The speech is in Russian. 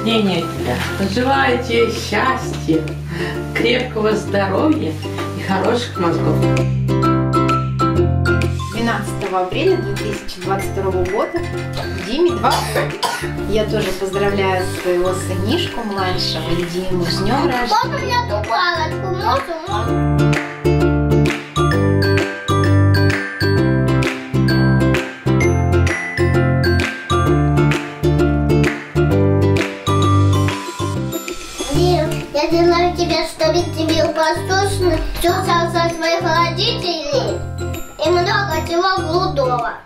рождения тебя. Желаю тебе счастья, крепкого здоровья и хороших мозгов. 12 апреля 2022 года Диме 20. Я тоже поздравляю своего сынишку младшего Диму с днем рождения. Папа, я ту палочку можно? Я желаю тебе, чтобы тебе послушно слушался своих родителей и много чего крутого.